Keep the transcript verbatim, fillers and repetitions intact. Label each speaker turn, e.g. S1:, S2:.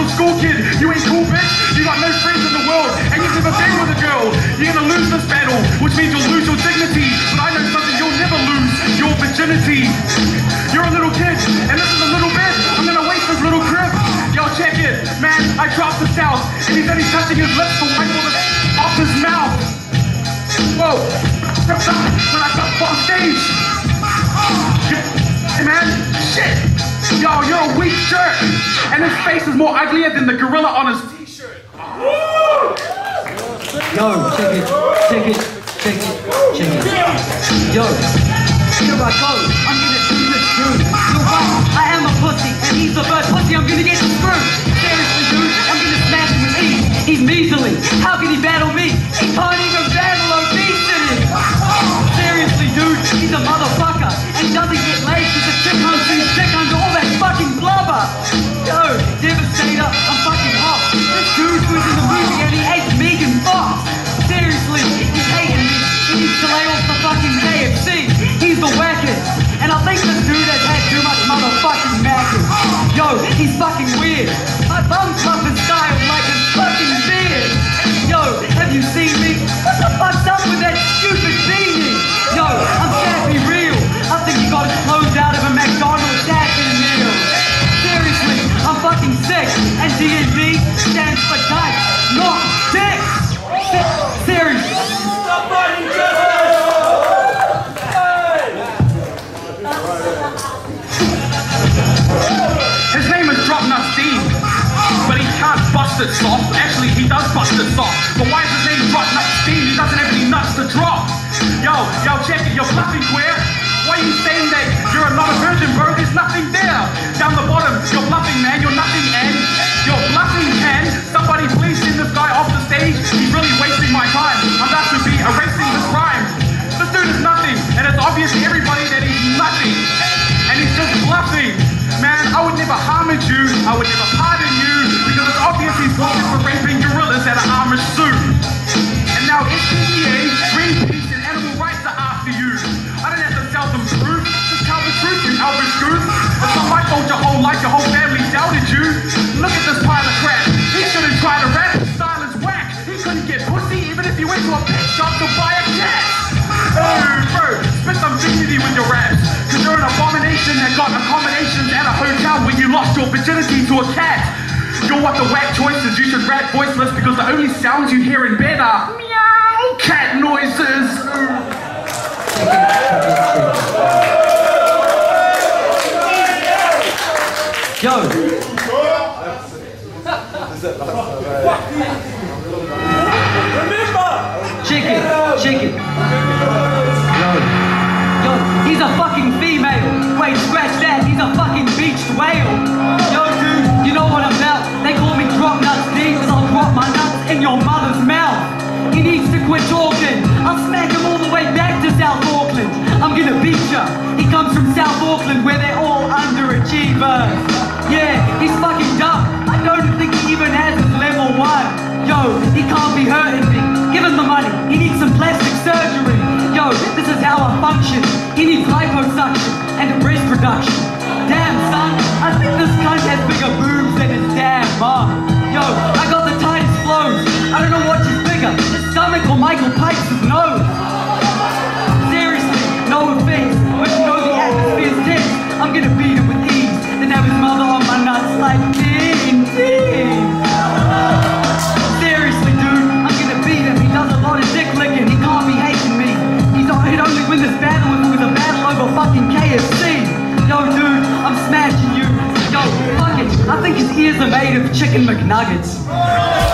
S1: little school kid. You ain't cool, bitch. You got no friends in the world, and you've never been with a girl. You're gonna lose this battle, which means you'll lose your dignity. But I know something you'll never lose, your virginity. You're a little kid, and this is a little bit. I'm gonna waste this little crib. Yo, check it, man. I dropped the south, and he's only touching his lips to wipe all the off his mouth. Whoa! When I got on stage, hey man, shit. Yo, you're a weak jerk, and his face is more uglier than the gorilla on his t-shirt.
S2: Yo, check it, check it, check it, check it. Yo, here I go. I'm gonna do this, dude. You're right, I am a pussy, and he's the first pussy I'm gonna get screwed. Seriously, dude, I'm gonna smash him with ease. He's measly. How can he battle me? He can't even battle obesity. Seriously, dude, he's a motherfucker, and doesn't get laid because the chick knows he's sick under all that fucking blubber. Yo, Devastator, I'm fucking hot. This dude was in the movie and he hates Megan Fox. Seriously, he's hating me. He needs to lay off the fucking K F C. He's the wackest, and I think this dude has had too much motherfucking mackin'. Yo, he's fucking weird. My bum's up his style like his fucking beard. Yo, have you seen me? What the fuck's up with that stupid beanie? Yo, I'm Sappy Real. I think he got his clothes out of a McDonald's Happy Meal. Seriously, I'm fucking sick. And D N D stands for dice, not dicks. Seriously.
S3: Stop fighting justice!
S1: His name is Drop Nut Steve, but he can't bust it soft. Actually, he does bust it soft. But why is his name Drop Nut Steve? He doesn't have any nuts to drop. Yo, yo, check it, you're bluffing, queer. Why are you saying that you're not a virgin, bro? There's nothing there. Down the bottom, you're bluffing, man. You're nothing, and you're bluffing, can somebody please send this guy off the stage? He's really wasting my time. I'm about to be erasing this rhyme. This dude is nothing, and it's obvious to everybody that he's nothing. And he's just bluffing. Man, I would never harm you. I would never pardon you, because it's obvious he's wanted for raping gorillas at an Amish zoo. And now S P C A, Greenpeace, and animal rights are after you. I don't have to tell them proof. Just tell the truth, you Elvis Goose. It's not my fault your whole life, your whole family doubted you. Look at this pile of crap. He shouldn't try to rap. His style is whack. He couldn't get pussy even if he went to a pet shop to buy a cat. Oh, bro, spit some dignity with your raps. Cause you're an abomination that got accommodations at a hotel where you lost your virginity to a cat. You're what the whack choices. You should rap voiceless because the only sounds you hear in bed are meow, cat noises.
S2: Yo.
S3: Remember!
S2: Chicken, chicken. Yo. Yo, he's a fucking female. Wait, scratch that, he's a fucking beached whale. Yo, dude, you know what I'm about. They call me Drop Nuts D, cause I'll drop my nuts in your mother's mouth. He needs to quit talking. I'll smack him all the way back to South Auckland. I'm gonna beat ya. He comes from South Auckland where they're all underachievers. Yeah, he's fucking dumb. I don't think he even has his level one. Yo, he can't be hurting me. Give him the money. He needs some plastic surgery. Yo, this is how I function. He needs liposuction and a breast reduction. Damn, son, I think this cunt has bigger boobs than his damn mom. Yo, I got the tightest flows. I don't know which is bigger, his stomach or Michael Pike's nose. Seriously, no offense, but you know the atmosphere's tense. I'm gonna beat him with ease, then have his mother on my nuts like D N D. Seriously, dude, I'm gonna beat him. He does a lot of dick licking. He can't be hating me. He's not, he'd only win this battle if it was a battle over fucking K F C. Yo, dude, I'm smashing you. Yo, fuck it. I think his ears are made of chicken McNuggets.